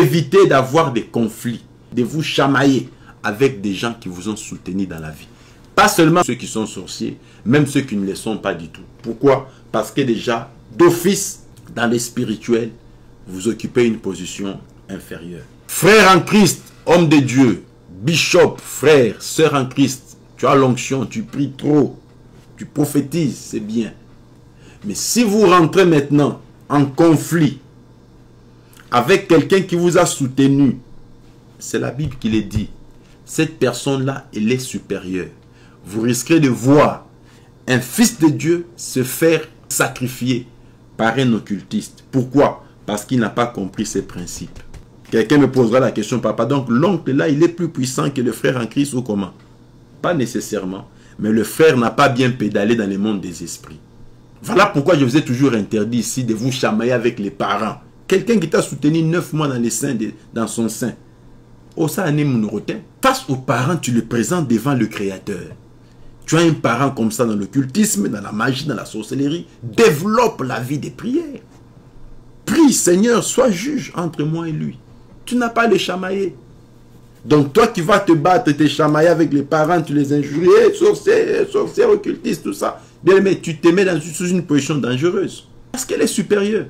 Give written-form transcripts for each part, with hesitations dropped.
éviter d'avoir des conflits, de vous chamailler avec des gens qui vous ont soutenu dans la vie. Pas seulement ceux qui sont sorciers, même ceux qui ne le sont pas du tout. Pourquoi? Parce que déjà, d'office, dans les spirituels, vous occupez une position inférieure. Frère en Christ, homme de Dieu, bishop, frère, sœur en Christ, tu as l'onction, tu pries trop, tu prophétises, c'est bien. Mais si vous rentrez maintenant en conflit avec quelqu'un qui vous a soutenu, c'est la Bible qui le dit, cette personne-là, elle est supérieure. Vous risquerez de voir un fils de Dieu se faire sacrifier par un occultiste. Pourquoi? Parce qu'il n'a pas compris ses principes. Quelqu'un me posera la question, papa, donc l'oncle là, il est plus puissant que le frère en Christ ou comment? Pas nécessairement, mais le frère n'a pas bien pédalé dans le monde des esprits. Voilà pourquoi je vous ai toujours interdit ici de vous chamailler avec les parents. Quelqu'un qui t'a soutenu 9 mois dans son sein. Oh, ça en est monorotin. Face aux parents, tu le présentes devant le Créateur. Tu as un parent comme ça dans l'occultisme, dans la magie, dans la sorcellerie. Développe la vie des prières. Prie, Seigneur, sois juge entre moi et lui. Tu n'as pas à les chamailler. Donc toi qui vas te battre, te chamailler avec les parents, tu les injures, sorcier, occultiste, tout ça. Bien, mais tu te mets sous une position dangereuse. Parce qu'elle est supérieure.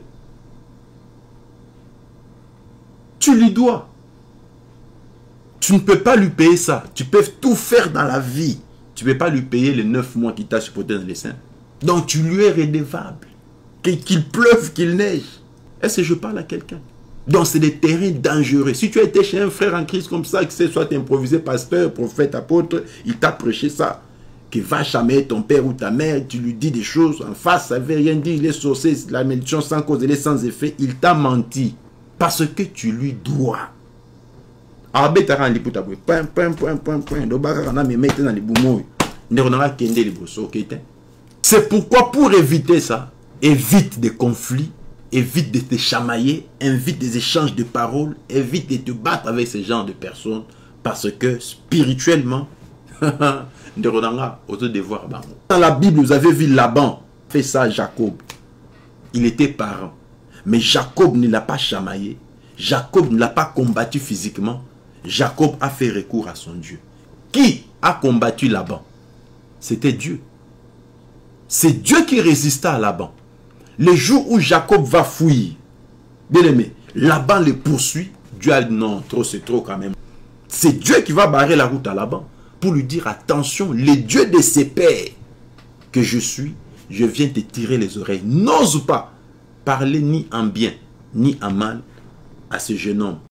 Tu lui dois. Tu ne peux pas lui payer ça. Tu peux tout faire dans la vie. Tu ne peux pas lui payer les 9 mois qu'il t'a supporté dans les seins. Donc tu lui es redevable. Qu'il pleuve, qu'il neige. Est-ce que je parle à quelqu'un? Donc c'est des terrains dangereux. Si tu as été chez un frère en Christ comme ça, qui sait soit improvisé pasteur, prophète, apôtre, il t'a prêché ça, qui va chamailler ton père ou ta mère, tu lui dis des choses en face, ça ne veut rien dire, il est sorcier, la malédiction sans cause, elle est sans effet, il t'a menti. Parce que tu lui dois. C'est pourquoi pour éviter ça, évite des conflits, évite de te chamailler, évite des échanges de paroles, évite de te battre avec ce genre de personnes, parce que spirituellement, dans la Bible, vous avez vu Laban fait ça à Jacob. Il était parent, mais Jacob ne l'a pas chamaillé, Jacob ne l'a pas combattu physiquement, Jacob a fait recours à son Dieu. Qui a combattu Laban? C'était Dieu. C'est Dieu qui résista à Laban. Le jour où Jacob va fuir, bien aimé, Laban le poursuit. Dieu a dit non, trop c'est trop quand même. C'est Dieu qui va barrer la route à Laban pour lui dire attention, le Dieu de ses pères que je suis, je viens te tirer les oreilles. N'ose pas parler ni en bien ni en mal à ce jeune homme